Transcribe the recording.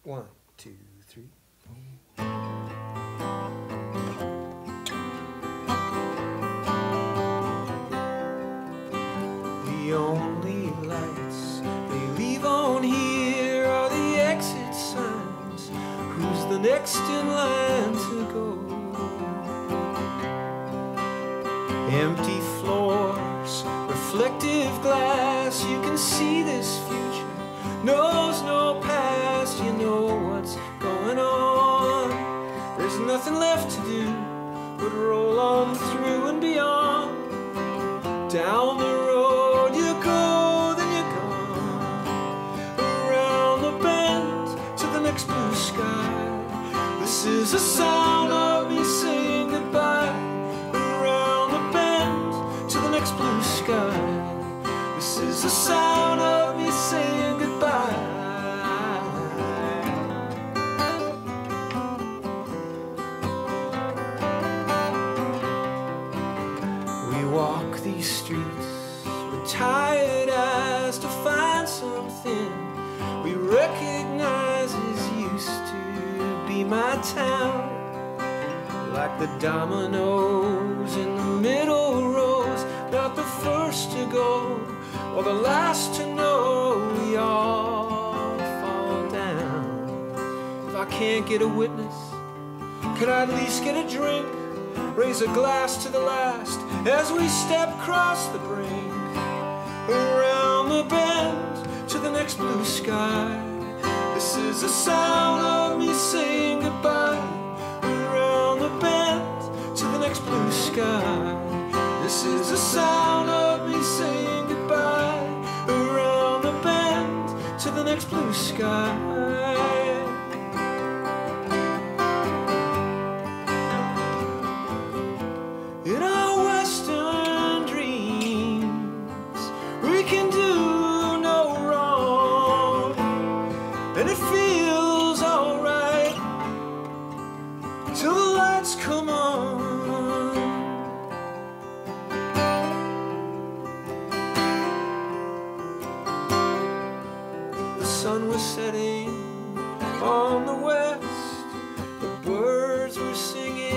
1, 2, 3. The only lights they leave on here are the exit signs. Who's the next in line to go? Empty floors, reflective glass. You can see this future knows no past. You know what's going on. There's nothing left to do but roll on through and beyond. Down the road you go, then you're gone. Around the bend to the next blue sky. This is the sound of me saying goodbye. Around the bend to the next blue sky. This is the sound of me saying goodbye. We walk these streets, we're tired as to find something we recognize as used to be my town. Like the dominoes in the middle rows, not the first to go or the last to know, we all fall down. If I can't get a witness, could I at least get a drink? Raise a glass to the last as we step across the brink. Around the bend to the next blue sky. This is the sound of me saying goodbye. Around the bend to the next blue sky. This is the sound of me saying goodbye. Around the bend to the next blue sky. In our western dreams, we can do no wrong, and it feels alright till the lights come on. The sun was setting on the west, the birds were singing